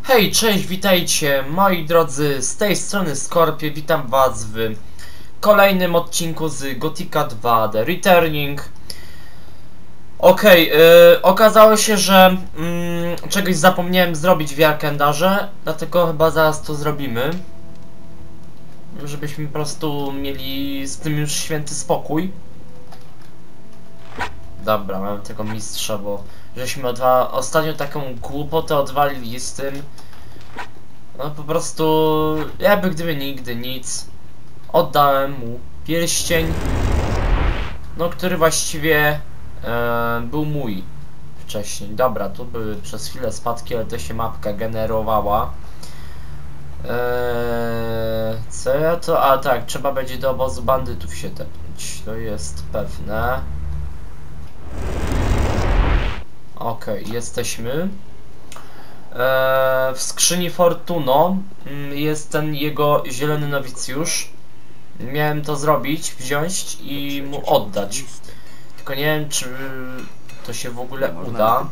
Hej, cześć, witajcie moi drodzy, z tej strony Skorpio, witam was w kolejnym odcinku z Gothica 2 The Returning. Okazało się, że czegoś zapomniałem zrobić w Jarkendarze, dlatego chyba zaraz to zrobimy. Żebyśmy po prostu mieli z tym już święty spokój. Dobra, mamy tego mistrza, bo żeśmy ostatnio taką głupotę odwalili z tym. No po prostu, jakby gdyby nigdy nic. Oddałem mu pierścień, no który właściwie był mój wcześniej. Dobra, tu były przez chwilę spadki, ale to się mapka generowała. Co ja to? A tak, trzeba będzie do obozu bandytów się tepnąć, to jest pewne. Okej, jesteśmy. W skrzyni Fortuno jest ten jego zielony nowicjusz. Miałem to zrobić, wziąć i mu oddać. Tylko nie wiem, czy to się w ogóle uda.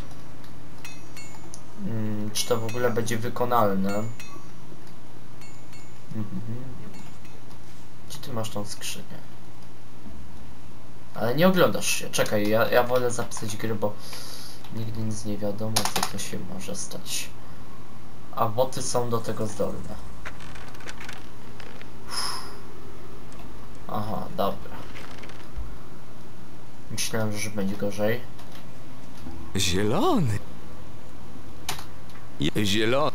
Czy to w ogóle będzie wykonalne. Gdzie ty masz tą skrzynię? Ale nie oglądasz się. Czekaj, ja wolę zapisać gry, bo nigdy nic nie wiadomo, co to się może stać. A boty są do tego zdolne. Aha, dobra. Myślałem, że będzie gorzej. Zielony. Zielony.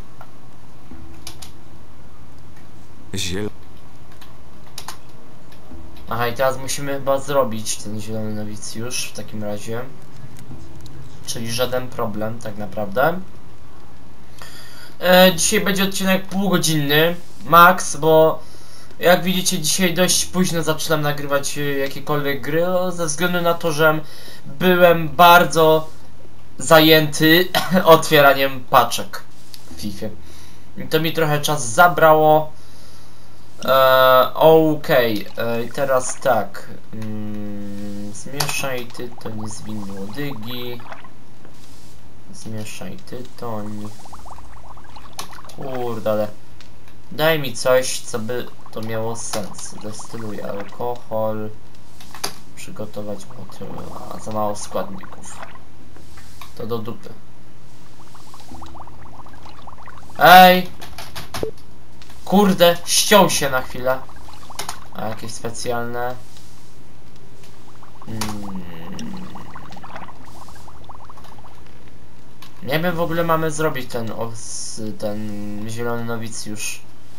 Aha, i teraz musimy chyba zrobić ten zielony nowicjusz w takim razie. Czyli żaden problem, tak naprawdę. Dzisiaj będzie odcinek półgodzinny, max, bo jak widzicie dzisiaj dość późno zaczynam nagrywać jakiekolwiek gry, ze względu na to, że byłem bardzo zajęty otwieraniem paczek w FIFA. I to mi trochę czas zabrało. Teraz tak. Zmieszaj tytoń, zwin łodygi. Zmieszaj tytoń. Kurde, ale daj mi coś, co by to miało sens. Destyluj alkohol. Przygotować motyl. A za mało składników. To do dupy. Ej! Kurde, ściął się na chwilę. A jakieś specjalne? Nie wiem, w ogóle mamy zrobić ten zielony nowicjusz.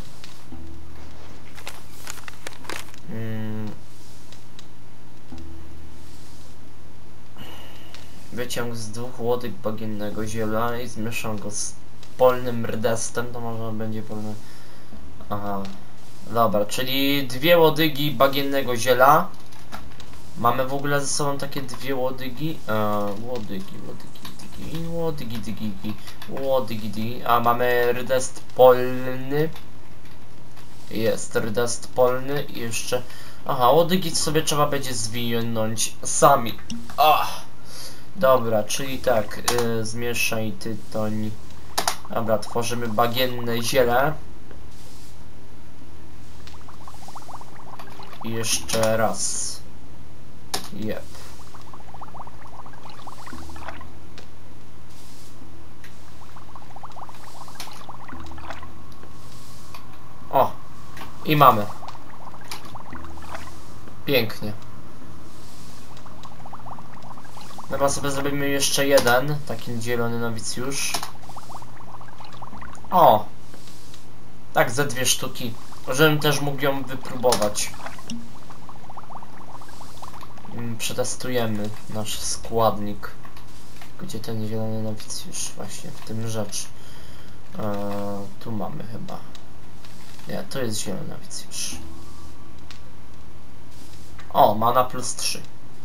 Wyciąg z 2 łodyg bagiennego ziela i zmieszam go z polnym rdestem, to może będzie polny. Aha. Dobra, czyli 2 łodygi bagiennego ziela. Mamy w ogóle ze sobą takie 2 łodygi. Łodygi. A mamy rdest polny. Jest rdest polny i jeszcze. Aha, łodygi sobie trzeba będzie zwinąć sami. Dobra, czyli tak, zmieszaj tytoń. Dobra, tworzymy bagienne ziele. I jeszcze raz. Jep. O! I mamy. Pięknie. Chyba sobie zrobimy jeszcze jeden, taki zielony nowicjusz. O! Tak, ze 2 sztuki. Żebym też mógł ją wypróbować. Przetestujemy nasz składnik. Gdzie ten zielony nowicjusz? Właśnie, w tym rzecz. Tu mamy chyba. Nie, to jest zielony nowicjusz. O, mana plus 3.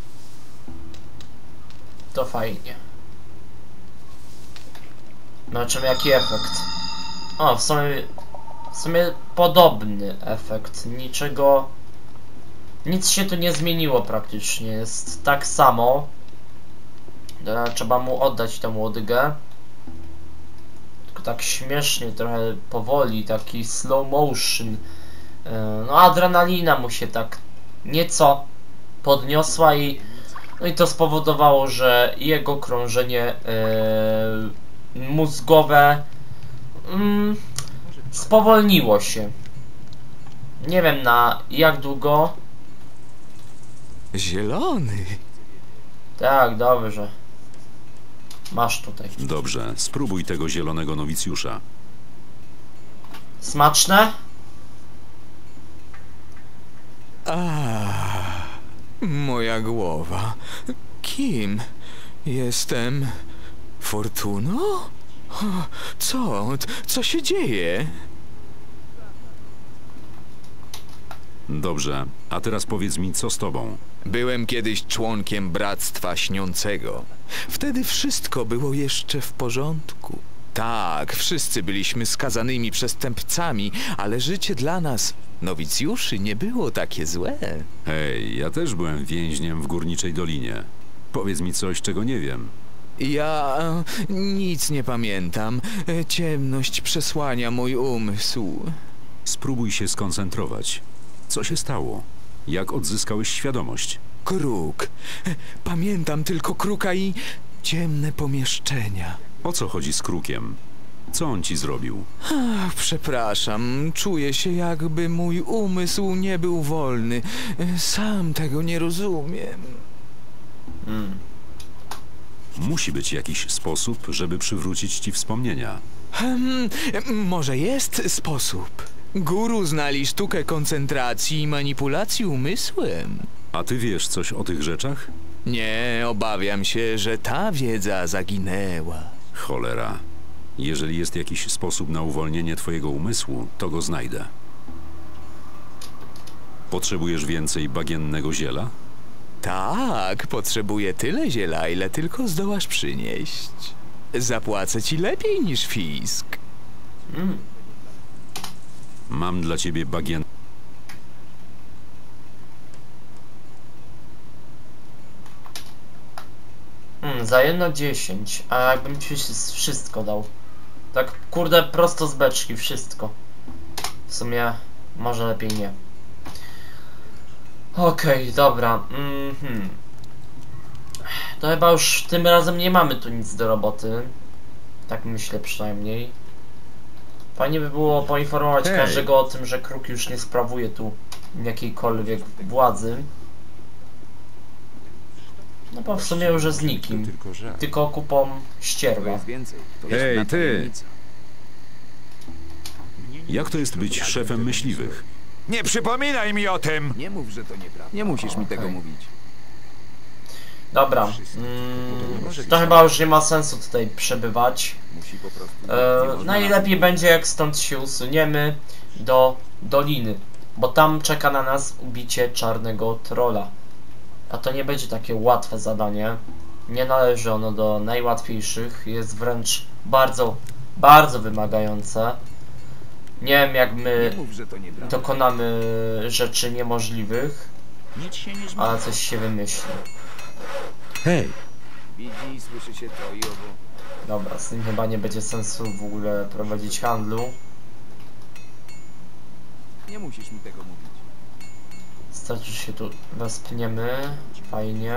To fajnie. Zobaczymy jaki efekt. O, w sumie podobny efekt. Nic się tu nie zmieniło praktycznie. Jest tak samo. Trzeba mu oddać tę łodygę. Tylko tak śmiesznie, trochę powoli, taki slow motion. No adrenalina mu się tak nieco podniosła i no i to spowodowało, że jego krążenie mózgowe spowolniło się. Nie wiem na jak długo. Zielony. Tak, dobrze. Masz tutaj. Dobrze, spróbuj tego zielonego nowicjusza. Smaczne? Moja głowa. Kim? Jestem... Fortuno? Co się dzieje? Dobrze, a teraz powiedz mi, co z tobą? Byłem kiedyś członkiem Bractwa Śniącego. Wtedy wszystko było jeszcze w porządku. Tak, wszyscy byliśmy skazanymi przestępcami, ale życie dla nas, nowicjuszy, nie było takie złe. Hej, ja też byłem więźniem w Górniczej Dolinie. Powiedz mi coś, czego nie wiem. Ja nic nie pamiętam. Ciemność przesłania mój umysł. Spróbuj się skoncentrować. Co się stało? Jak odzyskałeś świadomość? Kruk. Pamiętam tylko kruka i ciemne pomieszczenia. O co chodzi z Krukiem? Co on ci zrobił? Przepraszam, czuję się jakby mój umysł nie był wolny. Sam tego nie rozumiem. Musi być jakiś sposób, żeby przywrócić ci wspomnienia. Może jest sposób. Guru znali sztukę koncentracji i manipulacji umysłem. A ty wiesz coś o tych rzeczach? Nie, obawiam się, że ta wiedza zaginęła. Cholera. Jeżeli jest jakiś sposób na uwolnienie twojego umysłu, to go znajdę. Potrzebujesz więcej bagiennego ziela? Tak, potrzebuję tyle ziela, ile tylko zdołasz przynieść. Zapłacę ci lepiej niż fisk. Mam dla ciebie bagien... Za jedno 10, a jakbym ci wszystko dał. Tak kurde prosto z beczki, wszystko. W sumie może lepiej nie. Okej, dobra. To chyba już tym razem nie mamy tu nic do roboty. Tak myślę przynajmniej. Fajnie by było poinformować każdego o tym, że Kruk już nie sprawuje tu jakiejkolwiek władzy. No bo w sumie już z nikim. Tylko kupą ścierwa. Hej, ty! Jak to jest być szefem myśliwych? Nie przypominaj mi o tym! Nie mów, że to nieprawda. Nie musisz mi tego mówić. Dobra. To chyba już nie ma sensu tutaj przebywać. Musi po prostu... Najlepiej będzie jak stąd się usuniemy do doliny. Bo tam czeka na nas ubicie czarnego trolla. A to nie będzie takie łatwe zadanie. Nie należy ono do najłatwiejszych. Jest wręcz bardzo, bardzo wymagające. Nie wiem jak my Nie mów, że to nieprawda. dokonamy rzeczy niemożliwych, Nic się nie zmieni. ale coś się wymyśli. Hej! Widzi i słyszy się to i owo. Dobra, z tym chyba nie będzie sensu w ogóle prowadzić handlu. Nie musisz mi tego mówić. Starczy się tu wespniemy. Fajnie.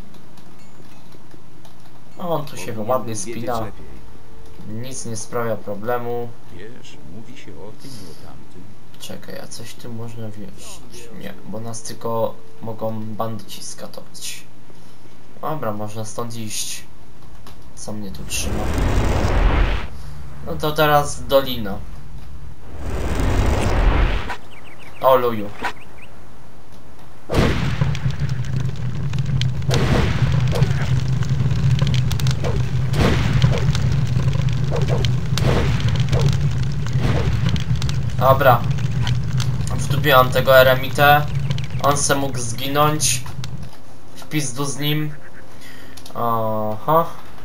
O, on tu się Powinienem ładnie wiedzieć spina. lepiej. Nic nie sprawia problemu. Wiesz, mówi się o tym i o tamtym. Czekaj, a coś tu można wieść? Nie, bo nas tylko mogą bandyci skatować. Dobra, można stąd iść. Co mnie tu trzyma? No to teraz dolina. O luju. Dobra. Wdupiłam tego eremitę. On se mógł zginąć. W pizdu z nim. Aha.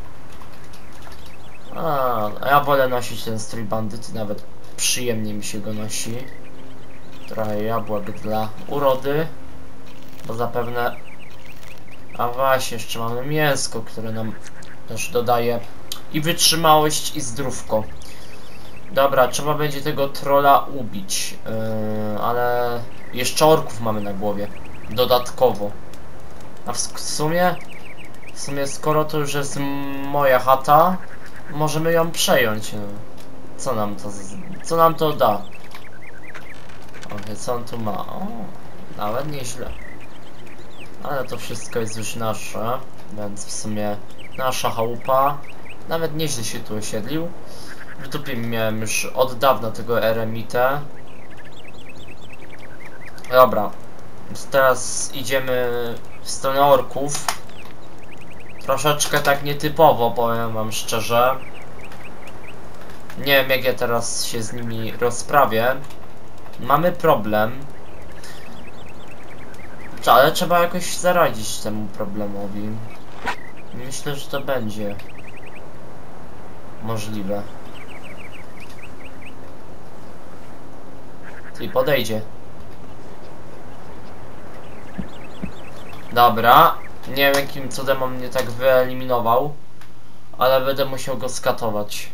A ja wolę nosić ten strój bandyty, nawet przyjemnie mi się go nosi. Trochę jabłek dla urody. Bo zapewne... A właśnie, jeszcze mamy mięsko, które nam też dodaje i wytrzymałość, i zdrówko. Dobra, trzeba będzie tego trolla ubić. Ale jeszcze orków mamy na głowie. Dodatkowo. A w sumie skoro to już jest moja chata, możemy ją przejąć. No. Co nam to da? Okej, co on tu ma? O, nawet nieźle. Ale to wszystko jest już nasze, więc w sumie nasza chałupa. Nawet nieźle się tu osiedlił. W dupie miałem już od dawna tego eremitę. Dobra, więc teraz idziemy w stronę orków. Troszeczkę tak nietypowo, powiem wam szczerze. Nie wiem, jak ja teraz się z nimi rozprawię. Mamy problem. Ale trzeba jakoś zaradzić temu problemowi. Myślę, że to będzie możliwe. I podejdzie. Dobra. Nie wiem, jakim cudem on mnie tak wyeliminował, ale będę musiał go skatować.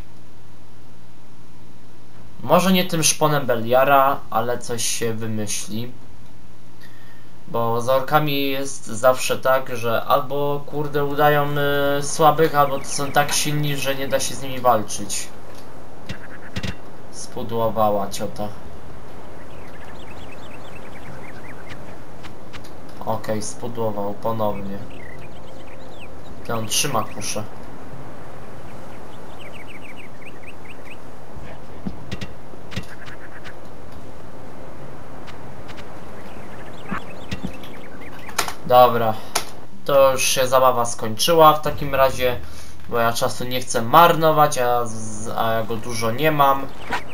Może nie tym szponem Beliara, ale coś się wymyśli. Bo z orkami jest zawsze tak, że albo kurde udają słabych, albo to są tak silni, że nie da się z nimi walczyć. Spudłowała ciota. Okej, spudłował ponownie. To on trzyma kuszę. Dobra, to już się zabawa skończyła w takim razie, bo ja czasu nie chcę marnować, a ja go dużo nie mam.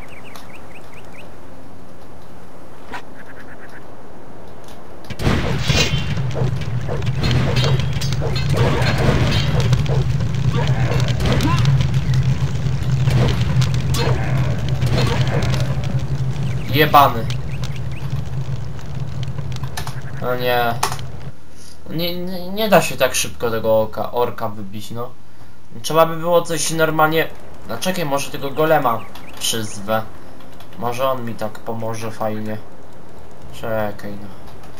Jebany. No nie. Nie da się tak szybko tego orka wybić, no. Trzeba by było coś normalnie... No czekaj, może tego golema przyzwę. Może on mi tak pomoże fajnie. Czekaj, no.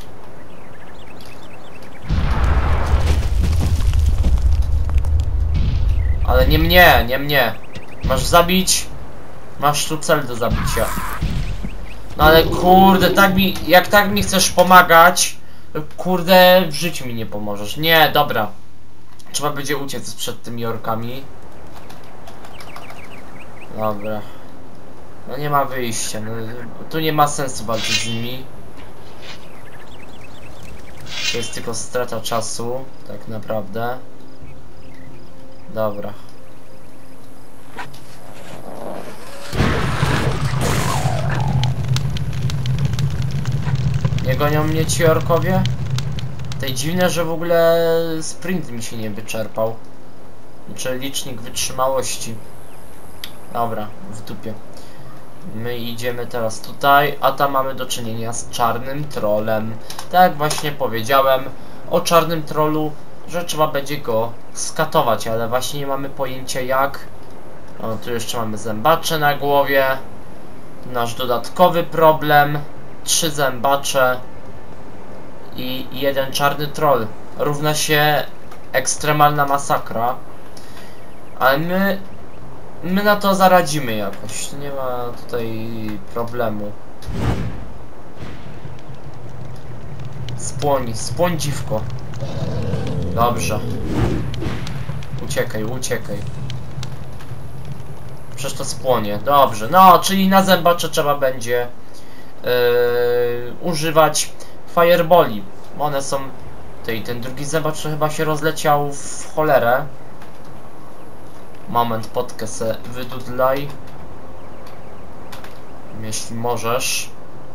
Ale nie mnie, nie mnie. Masz zabić. Masz tu cel do zabicia. No ale kurde, jak tak mi chcesz pomagać, kurde, w życiu mi nie pomożesz. Nie, dobra. Trzeba będzie uciec przed tymi orkami. Dobra. No nie ma wyjścia. No, tu nie ma sensu walczyć z nimi. To jest tylko strata czasu, tak naprawdę. Dobra. Nie gonią mnie ci orkowie? To dziwne, że w ogóle sprint mi się nie wyczerpał. Czy licznik wytrzymałości. Dobra, w dupie. My idziemy teraz tutaj, a tam mamy do czynienia z czarnym trollem. Tak jak właśnie powiedziałem o czarnym trollu, że trzeba będzie go skatować, ale właśnie nie mamy pojęcia jak. O, tu jeszcze mamy zębacze na głowie. Nasz dodatkowy problem. 3 zębacze i 1 czarny troll. Równa się ekstremalna masakra. Ale my na to zaradzimy jakoś. Nie ma tutaj problemu. Spłoń dziwko. Dobrze. Uciekaj, uciekaj. Przecież to spłonie. Dobrze. No, czyli na zębacze trzeba będzie używać fireboli. One są... Ten drugi zębacz chyba się rozleciał w cholerę. Moment, potkę se wydudlaj. Jeśli możesz.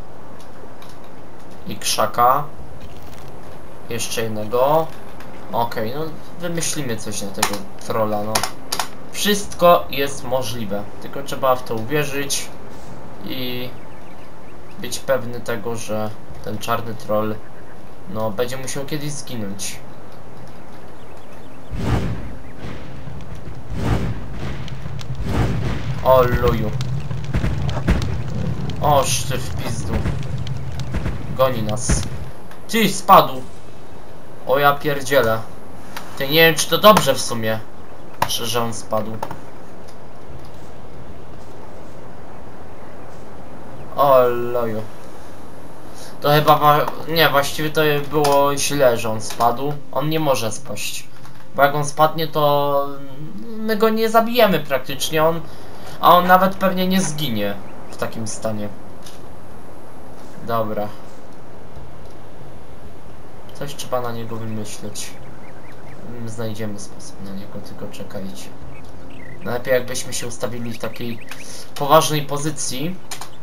I krzaka. Jeszcze jednego. Okej, no wymyślimy coś na tego trolla, no. Wszystko jest możliwe. Tylko trzeba w to uwierzyć. I być pewny tego, że ten czarny troll no będzie musiał kiedyś zginąć. O luju. O, ty w pizdu. Goni nas. Ty, spadł. O, ja pierdzielę. Ty, nie wiem, czy to dobrze w sumie, że on spadł. O, loju. To chyba... Nie, właściwie to było źle, że on spadł. On nie może spaść. Bo jak on spadnie, to... my go nie zabijemy praktycznie. A on nawet pewnie nie zginie w takim stanie. Dobra. Coś trzeba na niego wymyśleć. Znajdziemy sposób na niego, tylko czekajcie. Najlepiej jakbyśmy się ustawili w takiej poważnej pozycji,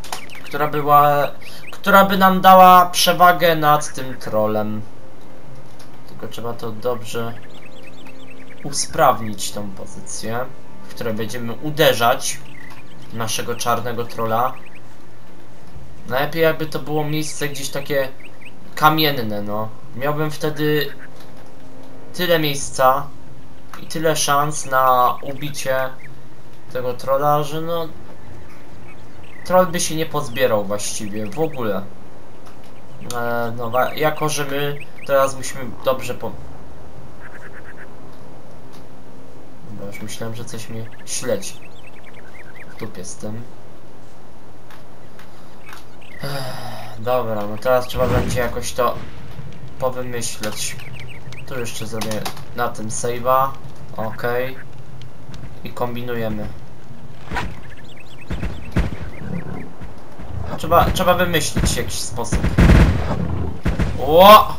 która by nam dała przewagę nad tym trollem. Tylko trzeba to dobrze usprawnić, tą pozycję, w której będziemy uderzać naszego czarnego trolla. Najlepiej jakby to było miejsce gdzieś takie kamienne, no. Miałbym wtedy tyle miejsca i tyle szans na ubicie tego trolla, że no... troll by się nie pozbierał właściwie, w ogóle. No, jako że my teraz musimy dobrze Dobra, już myślałem, że coś mnie śledzi. W dupie z tym. Dobra, no teraz trzeba będzie jakoś to powymyśleć. Tu jeszcze zrobię na tym save'a. Okej. I kombinujemy. Trzeba wymyślić jakiś sposób. Ło!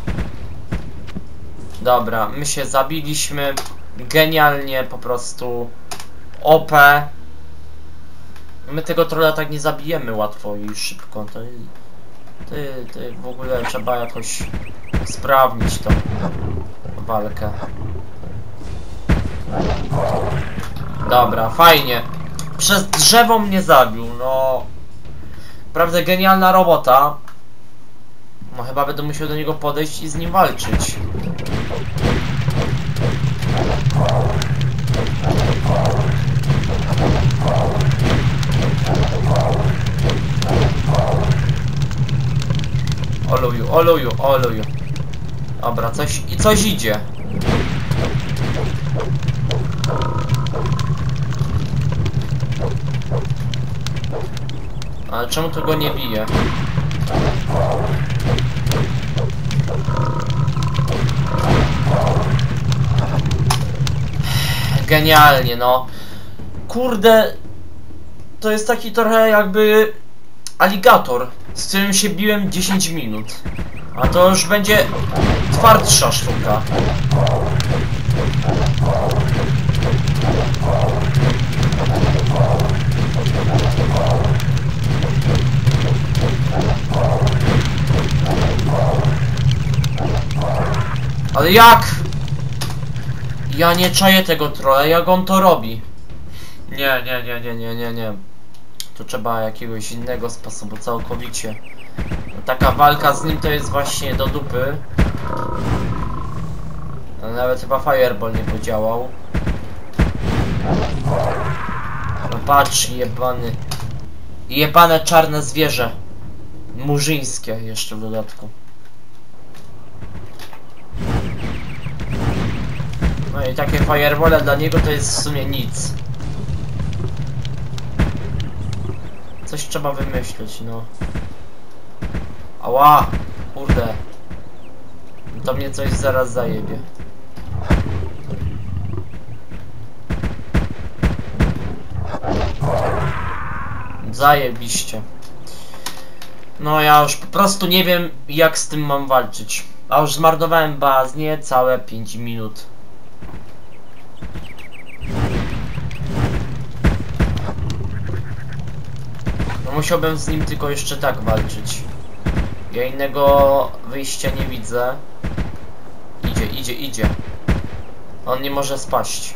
Dobra, my się zabiliśmy. Genialnie, po prostu. OP. My tego trolla tak nie zabijemy łatwo i szybko. To w ogóle trzeba jakoś usprawnić tą walkę. Dobra, fajnie. Przez drzewo mnie zabił, no. Naprawdę genialna robota. No chyba będę musiał do niego podejść i z nim walczyć. Oluju, oluju, oluju. Dobra, coś idzie. Ale czemu to go nie bije? Genialnie, no. Kurde. To jest taki trochę jakby aligator, z którym się biłem 10 minut. A to już będzie twardsza sztuka. Ale jak? Ja nie czaję tego trolla, jak on to robi. Nie. Tu trzeba jakiegoś innego sposobu całkowicie. Taka walka z nim to jest właśnie do dupy. Nawet chyba Fireball nie podziałał. No patrz, jebane czarne zwierzę. Murzyńskie jeszcze w dodatku. No i takie firebole dla niego to jest w sumie nic. Coś trzeba wymyślić, no. Ała! Kurde. To mnie coś zaraz zajebie. Zajebiście. No ja już po prostu nie wiem, jak z tym mam walczyć. A już zmarnowałem baznie całe 5 minut. No musiałbym z nim tylko jeszcze tak walczyć. Ja innego wyjścia nie widzę. Idzie. On nie może spaść.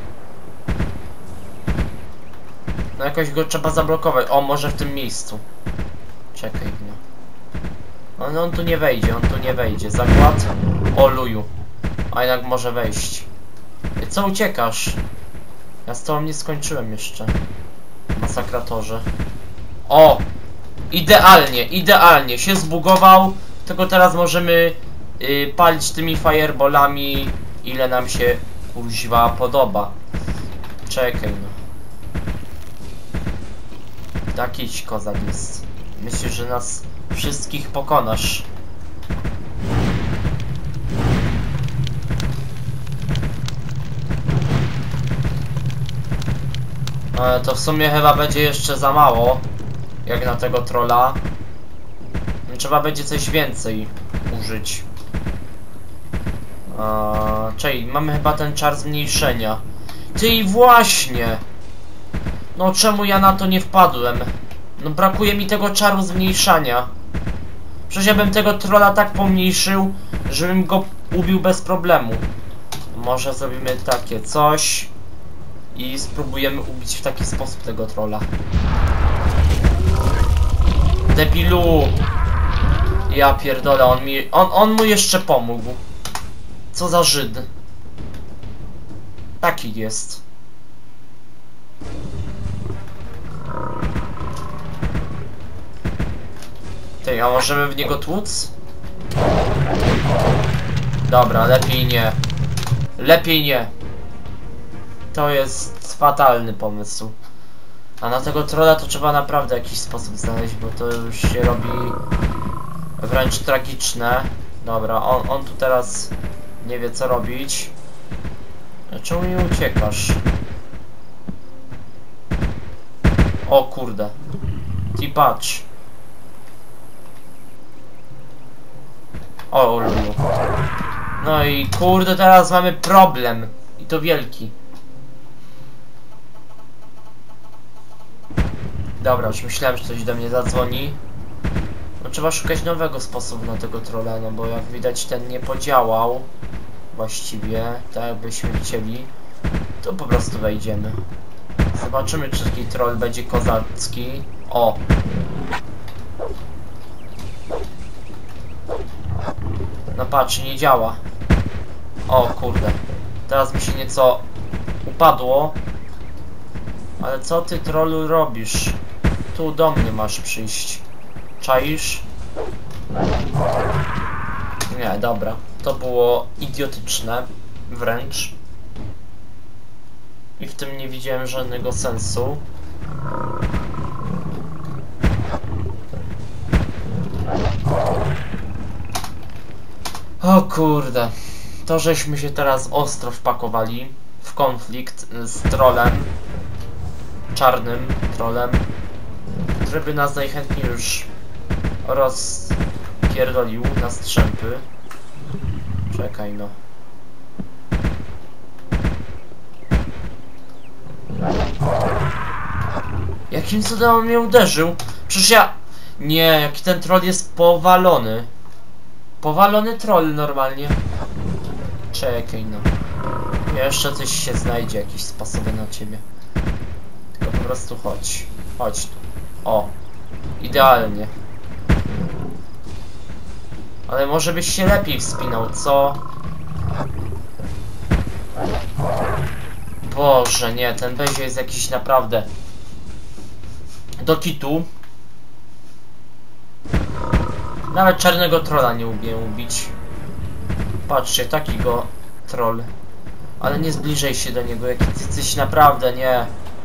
No jakoś go trzeba zablokować. O, może w tym miejscu. Czekaj, no. On tu nie wejdzie, Zakład. O luju. A jednak może wejść. Co uciekasz? Ja z tobą nie skończyłem jeszcze. Masakratorze. O! Idealnie się zbugował. Tylko teraz możemy palić tymi fireballami, ile nam się kuźwa podoba. Czekaj no. Takiś kozak jest. Myślisz, że nas wszystkich pokonasz? Ale to w sumie chyba będzie jeszcze za mało. Jak na tego trolla. Trzeba będzie coś więcej użyć. Czyli mamy chyba ten czar zmniejszenia. Ty właśnie! No czemu ja na to nie wpadłem? No brakuje mi tego czaru zmniejszania. Przecież ja bym tego trolla tak pomniejszył, żebym go ubił bez problemu. Może zrobimy takie coś i spróbujemy ubić w taki sposób tego trolla. Debilu! Ja pierdolę, on mu jeszcze pomógł. Co za Żyd. Taki jest. Ty, a możemy w niego tłuc? Dobra, lepiej nie. Lepiej nie. To jest fatalny pomysł. A na tego trolla to trzeba naprawdę jakiś sposób znaleźć, bo to już się robi wręcz tragiczne. Dobra, on tu teraz nie wie co robić. Czemu nie uciekasz? O kurde. Ty patrz. O lulu. No i kurde, teraz mamy problem. I to wielki. Dobra, już myślałem, że coś do mnie zadzwoni. No trzeba szukać nowego sposobu na tego trolla, no bo jak widać ten nie podziałał. Właściwie, tak jakbyśmy chcieli. To po prostu wejdziemy. Zobaczymy, czy taki troll będzie kozacki. O! No patrz, nie działa. O kurde. Teraz mi się nieco upadło. Ale co ty, trollu, robisz? Tu do mnie masz przyjść. Czaisz? Nie, dobra. To było idiotyczne. Wręcz. I w tym nie widziałem żadnego sensu. O kurde. To żeśmy się teraz ostro wpakowali w konflikt z trollem. Czarnym trollem. Żeby nas najchętniej już rozpierdolił na strzępy. Czekaj no. Jakim cudem on mnie uderzył? Przecież ja... Nie, jaki ten troll jest powalony. Powalony troll normalnie. Czekaj no. Jeszcze coś się znajdzie, jakieś sposoby na ciebie. Tylko po prostu chodź. Chodź tu. O. Idealnie. Ale może byś się lepiej wspinał, co? Boże, nie, ten Bezio jest jakiś naprawdę do kitu. Nawet czarnego trolla nie umiem ubić. Patrzcie, taki go troll. Ale nie zbliżaj się do niego, jak ty jesteś naprawdę, nie.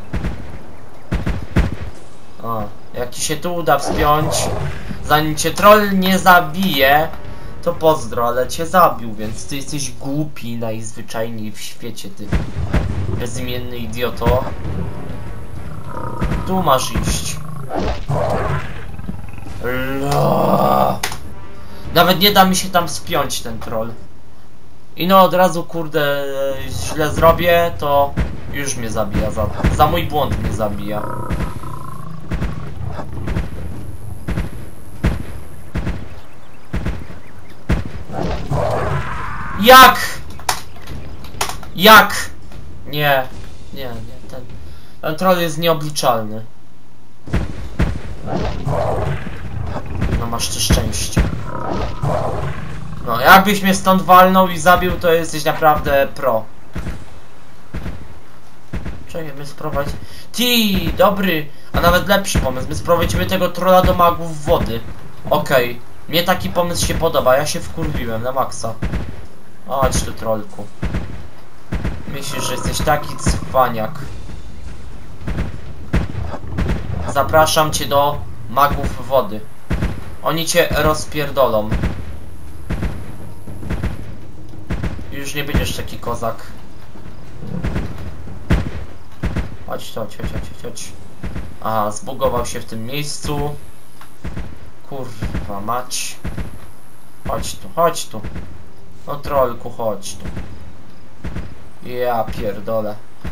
O, jak ci się tu uda wspiąć, zanim cię troll nie zabije, to pozdro, ale cię zabił, więc ty jesteś głupi najzwyczajniej w świecie, ty bezimienny idioto. Tu masz iść. Nawet nie da mi się tam spiąć ten troll. I no od razu kurde źle zrobię, to już mnie zabija, za mój błąd mnie zabija. Jak? Jak? Nie, ten troll jest nieobliczalny. No masz ty szczęście. No jakbyś mnie stąd walnął i zabił, to jesteś naprawdę pro. Czekaj, my sprowadź... dobry, a nawet lepszy pomysł. My sprowadzimy tego trolla do magów wody. Okej. Mnie taki pomysł się podoba, ja się wkurwiłem na maksa. Chodź tu, trollku. Myślisz, że jesteś taki cwaniak. Zapraszam cię do magów wody. Oni cię rozpierdolą. Już nie będziesz taki kozak. Chodź, chodź, chodź, chodź, chodź. Aha, zbugował się w tym miejscu. Kurwa mać. Chodź tu, chodź tu. No trollku, chodź tu. Ja pierdolę.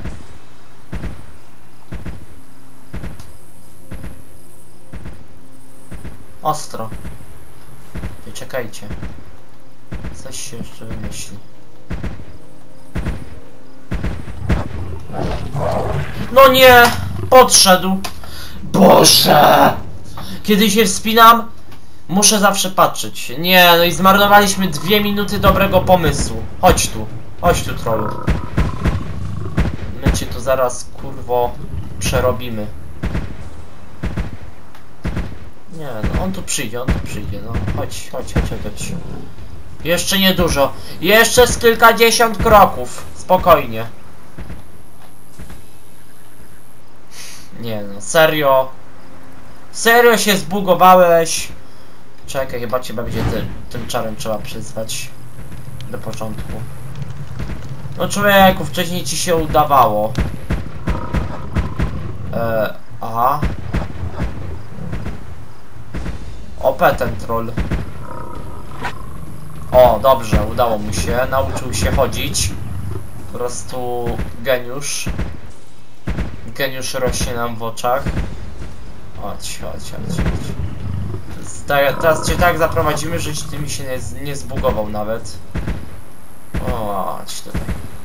Ostro. Ty czekajcie. Coś się jeszcze wymyśli. No nie! Podszedł! Boże! Kiedy się wspinam, muszę zawsze patrzeć. Nie, no i zmarnowaliśmy 2 minuty dobrego pomysłu. Chodź tu. Chodź tu, trollu. My cię tu zaraz, kurwo, przerobimy. Nie, no on tu przyjdzie, no. Chodź, chodź, chodź, chodź. Jeszcze nie dużo. Jeszcze z kilkadziesiąt kroków. Spokojnie. Nie no, serio. Serio się zbugowałeś. Czekaj, chyba cię będzie tym czarem trzeba przyzwać. Do początku. No człowieku, wcześniej ci się udawało. Aha. OP ten troll. O, dobrze, udało mu się. Nauczył się chodzić. Po prostu geniusz. Geniusz rośnie nam w oczach. Chodź, chodź, chodź, chodź. Teraz cię tak zaprowadzimy, że ty mi się nie zbugował nawet. O, chodź tutaj.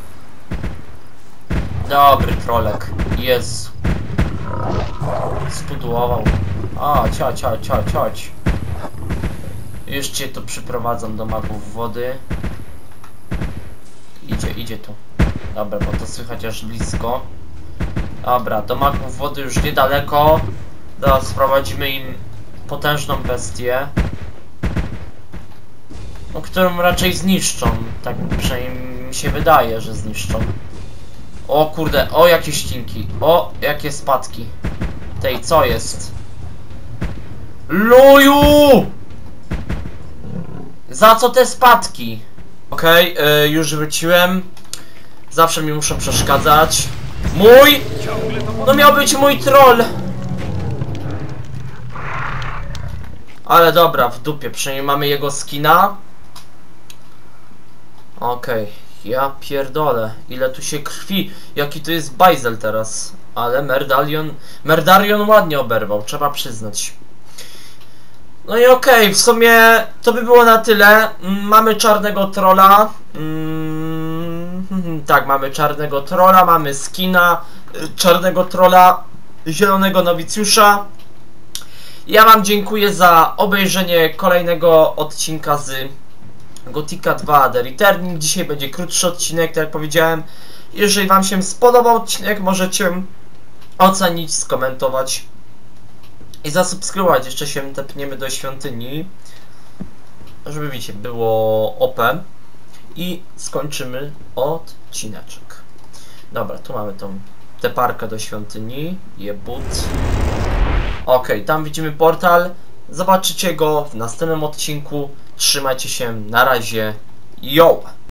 Dobry trolek. Jezu. Spudłował. Chodź, chodź, chodź, chodź, chodź. Już cię tu przyprowadzam do magów wody. Idzie tu. Dobra, bo to słychać aż blisko. Dobra, do magów wody już niedaleko. Teraz sprowadzimy im potężną bestię. No, którą raczej zniszczą. Tak przynajmniej mi się wydaje, że zniszczą. O kurde, o jakie ścinki. O, jakie spadki. Tej, co jest? Luju! Za co te spadki? Okej, już wróciłem. Zawsze mi muszą przeszkadzać. Mój! No miał być mój troll! Ale dobra, w dupie, przynajmniej mamy jego skina. Okej, ja pierdolę. Ile tu się krwi. Jaki to jest bajzel teraz. Ale Merdarion ładnie oberwał, trzeba przyznać. No i okej, w sumie to by było na tyle. Mamy czarnego trolla. Tak, mamy czarnego trolla, mamy skina czarnego trolla, zielonego nowicjusza. Ja wam dziękuję za obejrzenie kolejnego odcinka z Gothica 2 The Returning. Dzisiaj będzie krótszy odcinek, tak jak powiedziałem. Jeżeli wam się spodobał odcinek, możecie ocenić, skomentować i zasubskrybować. Jeszcze się tepniemy do świątyni, żeby wiecie, było OP. I skończymy odcineczek. Dobra, tu mamy tą teparkę do świątyni. Jebut. Okej, tam widzimy portal. Zobaczycie go w następnym odcinku. Trzymajcie się, na razie. Yo!